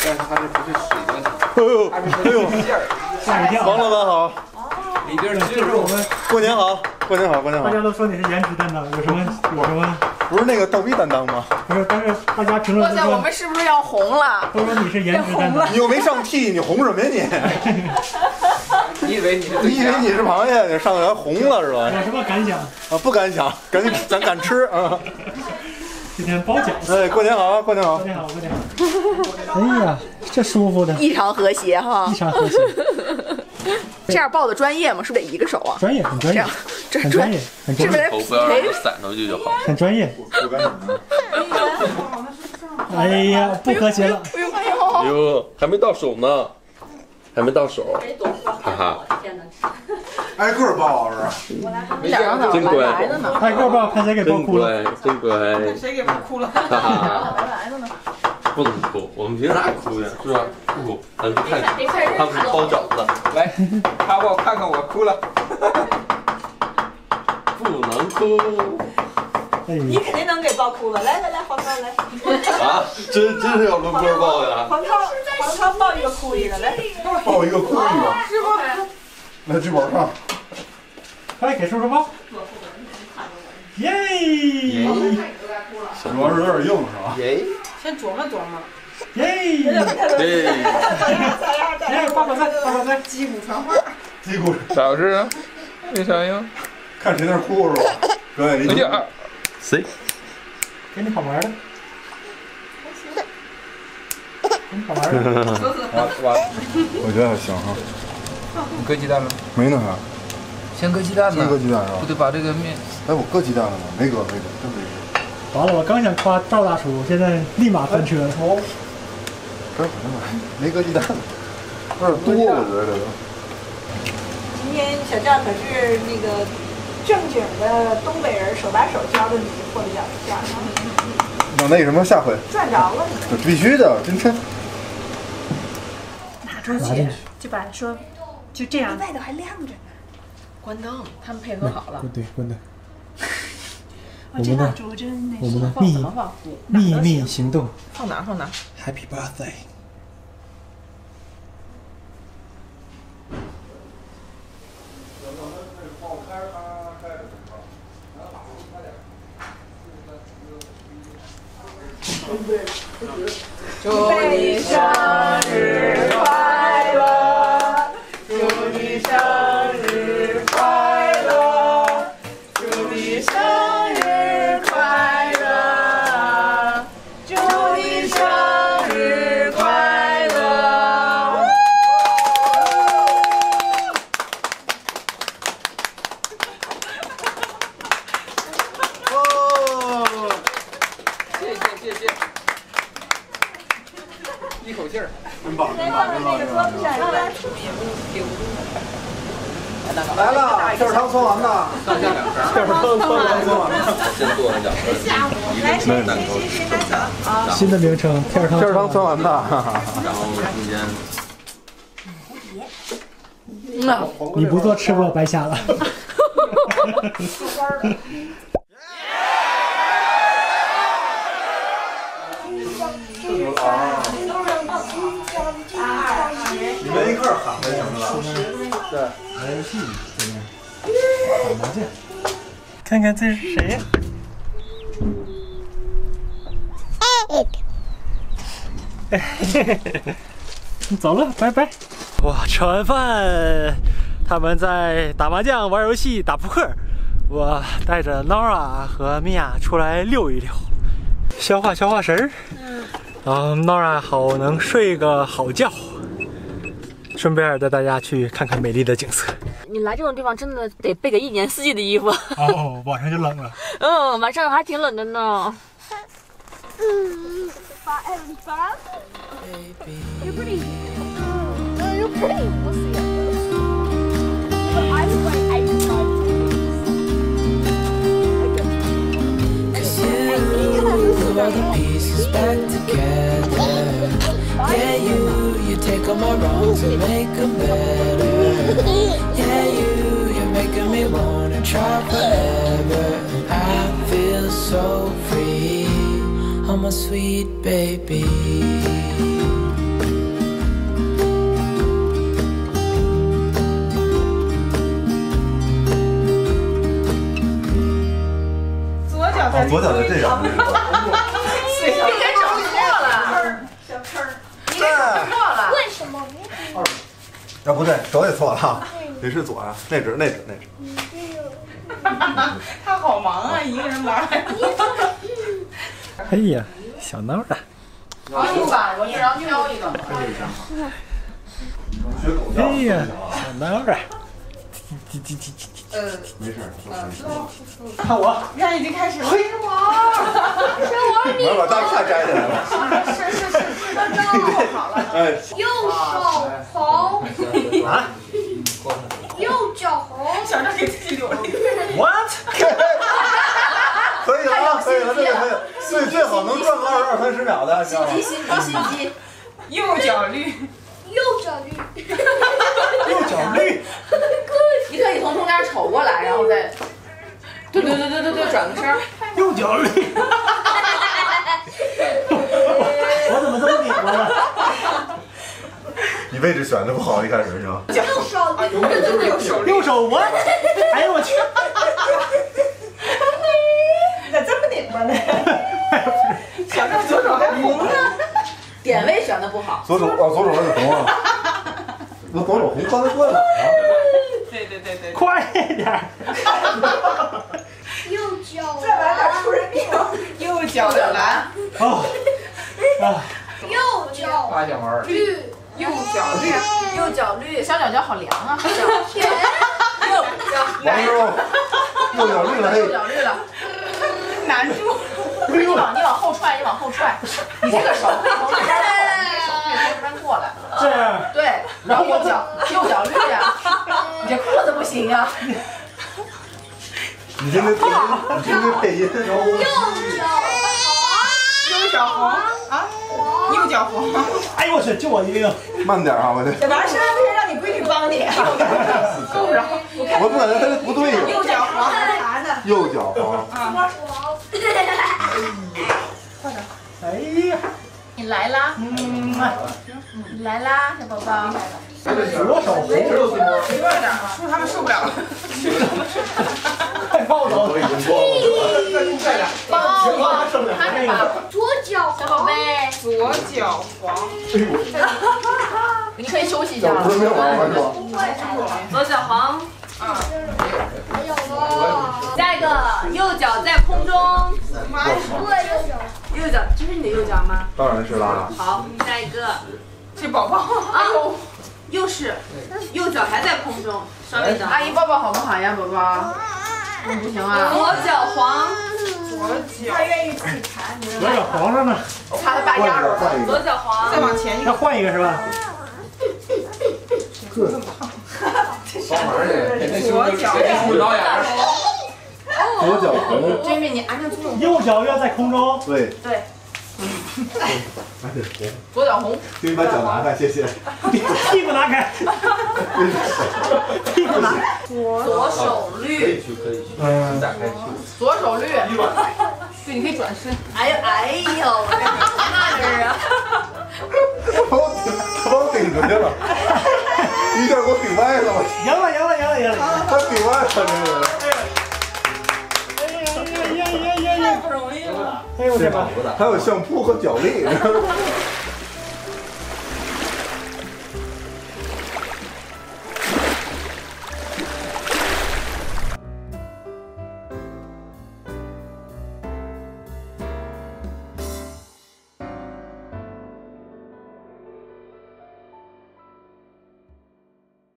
但是它这不是水晶糖， 哎呦， 它是馅儿。 吓一跳！ 王老板好， 里边这是我们过年好，过年好，过年好。 大家都说你是颜值担当，有什么？ 不是那个逗逼担当吗？ 不是，但是大家评论现在我们是不是要红了？ 都说你是颜值担当。 你又没上屉，你红什么呀你？ 你以为你是？ 你以为你是螃蟹，你上来红了是吧？ 有什么感想？ 啊，不敢想，咱敢吃啊！ 今天包饺子。 哎，过年好，过年好， 过年好，过年好。哎呀，这舒服的， 异常和谐哈， 异常和谐。 这样抱的专业吗？是不是得一个手啊？ 专业，很专业，很专业，很专业。 头不要让它散出去就好。 很专业。 不敢想。 哎呀，不和谐了。 哟，还没到手呢，还没到手，哈哈。 挨个抱是吧？ 脸上怎么白的呢？ 挨个抱，看谁给抱哭了。 真乖， 谁给抱哭了？ 哈哈。 白的呢？ 不能哭，我们凭啥哭呀？是吧？不哭，咱去看看，他们包饺子。 来，他我看看我哭了。 不能哭。 你肯定能给抱哭了。来，黄涛来。 啊，真是要轮播抱呀！ 黄涛抱一个哭一个，来。 抱一个哭一个。 是不？ 来剧本上。 快给叔叔抱。耶！ 主要是有点硬是吧？ 耶！ 先琢磨琢磨。 耶！ 耶！ 哎，抱在， 击鼓传花。 击鼓。 咋回事啊？为啥呀？ 看谁那哭是吧？表演力。 哎呀， 谁？ 给你好玩的。给你好玩的。 我觉得还行哈。 你搁鸡蛋了？ 没呢还。 先搁鸡蛋呢。 先搁鸡蛋是吧？ 不得把这个面。 哎，我搁鸡蛋了吗？没搁，真没搁。 完了，我刚想夸赵大叔，现在立马翻车了。 这好像没搁鸡蛋，有点多，我觉得这个。 今天小赵可是那个正经的东北人，手把手教的你破的饺子馅儿。 那什么，下回赚着了你。 这必须的，真真。 拿出去，就把说，就这样。 外头还亮着呢。关灯，他们配合好了。 对，关灯。 我知道主真那我们的秘密行动。 放哪？ Happy birthday！ 祝你生日快乐！祝你生日快乐！祝你生日快乐！祝你生日快乐！ 哦， 谢谢。一口气儿， 真棒！ 那个桌子上来了，片儿汤搓完的， 上下两勺。 片儿汤搓完的。 先做那饺子，一个是蛋糕， 新的名称片儿汤。 片儿汤搓完的。 然后中间。 你不做吃播白瞎了。 你们一块儿喊就行了。对， 玩游戏怎么样？打麻将。看看这是谁呀？走了，拜拜。哇，吃完饭，他们在打麻将、玩游戏、打扑克。我带着 Nora 和米娅出来溜一溜，消化消化神儿。然后 Nora 好能睡个好觉。顺便带大家去看看美丽的景色。 你来这种地方真的得备个1年4季的衣服。 哦，晚上就冷了。 嗯，晚上还挺冷的呢。 You're pretty. No, you're pretty. We'll see it. But I was like 85 Put all the pieces back together. Yeah, you take all my wrongs and make them better. Yeah, you're making me wanna try forever. And I feel so free. I'm a sweet baby. 左脚在这上。 你给整错了， 小坑儿， 你给整错了。 为什么？ 啊，不对，手也错了哈，你是左啊，那只。 他好忙啊，一个人玩。 哎呀，小闹的。 用吧，我这让挑一个。 哎呀，小闹的。 没事。 看我， 你看已经开始了。 我要把大帕摘下来了。哎， 右手红， 啊右脚红。 小张给自己留了一个。 ？What？ 可以了啊，可以了，这个可以。对，最好能转个22、30秒的，你知道吗？ 心机。 右脚绿， 右脚绿， 右脚绿。 你可以从中间瞅过来，然后再。对，转个身。 右脚绿。我怎么这么拧巴呢？ 你位置选的不好，一开始是吧？ 右手绿， 右手我，哎呦我去！ 你咋这么拧巴呢？小张左手还红呢。 点位选的不好。 左手是红啊。我左手红，刚才说哪儿啊？ 对。 快一点！ 右脚再来点出人命了。右脚的蓝， 哦，啊， 右脚八角丸。 绿， 右脚绿， 右脚绿，小脚脚好凉啊。 甜， 右脚王师傅，右脚绿了，嘿。 右脚绿了。 难住。 你往后踹，你这个手可以从这边过来，你手可以从这边过来。 这样。 对，然后右脚绿呀，你这裤子不行啊。 你听这配音。 右脚红啊，右脚红。 哎呦我去，就我一个。 慢点啊，我这。 小王是为了让你闺女帮你，够不着。 我不感觉他这不对呀。 右脚黄啥呢？ 右脚黄。 哎呀， 你来啦，你来啦，小宝宝。 左手红， 一个点，说他们受不了了。 快抱走！ 左脚小宝贝， 左脚黄。 你可以休息一下了。 不是没有玩过是吧？ 左脚黄， 没有了， 下一个右脚在空中， 妈呀！ 右脚，这是你的右脚吗？ 当然是啦。 好，下一个这宝宝， 啊，又是右脚还在空中，稍微等。 阿姨抱抱好不好呀，宝宝？不行啊。 左脚黄， 左脚，他愿意自己弹，你左脚黄着呢， 擦他大丫头了。 左脚黄再，往前一再个。 换一个是吧？ 帮忙去，给那叔导演。 左脚红。 这妹你安静坐。 右脚要在空中。 对。 对， 还得红。 左脚红。 请你把脚拿开，谢谢。 屁股拿开。屁股拿开。 左手可绿， 以去。打开去。 左手绿。对，你可以转身。哎呦，我这什么这是啊？ 他把我顶出去了，一下给我顶歪了， 赢了！ 他顶歪了，这个。 不容易了。哎呦我这把。 还有相扑和脚力。